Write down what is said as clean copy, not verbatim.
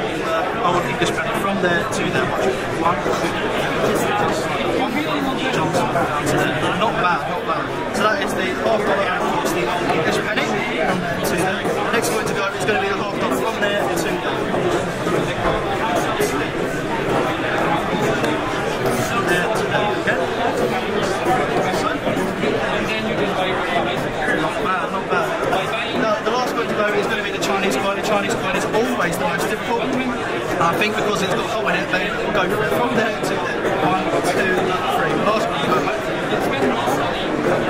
old English penny from there to there. One, jumps down to there. Not bad, not bad. So that is the $half and it's the old English penny from there to there. The next one to go is going to be the $half from there to there. Not bad. No, the last one to go is going to be the Chinese coin. The Chinese coin is always the most difficult. I think because it's got a hole in it, they will go from there to there. 1, 2, 3. The last one to go.